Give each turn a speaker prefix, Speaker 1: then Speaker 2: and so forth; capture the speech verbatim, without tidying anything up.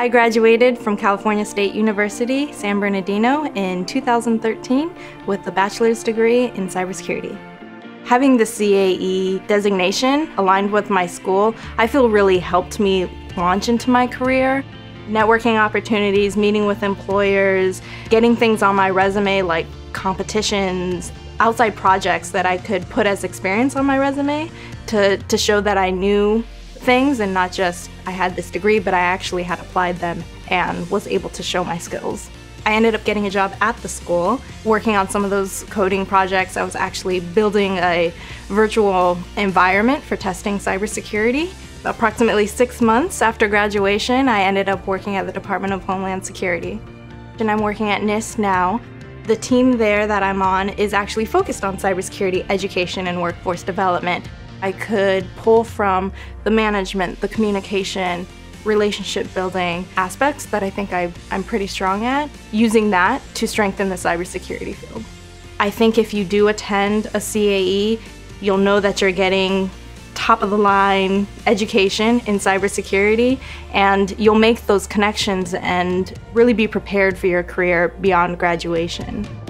Speaker 1: I graduated from California State University, San Bernardino in two thousand thirteen with a bachelor's degree in cybersecurity. Having the C A E designation aligned with my school, I feel really helped me launch into my career. Networking opportunities, meeting with employers, getting things on my resume like competitions, outside projects that I could put as experience on my resume to, to show that I knew things and not just I had this degree, but I actually had applied them and was able to show my skills. I ended up getting a job at the school, working on some of those coding projects. I was actually building a virtual environment for testing cybersecurity. Approximately six months after graduation, I ended up working at the Department of Homeland Security. And I'm working at NIST now. The team there that I'm on is actually focused on cybersecurity education and workforce development. I could pull from the management, the communication, relationship building aspects that I think I, I'm pretty strong at, using that to strengthen the cybersecurity field. I think if you do attend a C A E, you'll know that you're getting top of the line education in cybersecurity, and you'll make those connections and really be prepared for your career beyond graduation.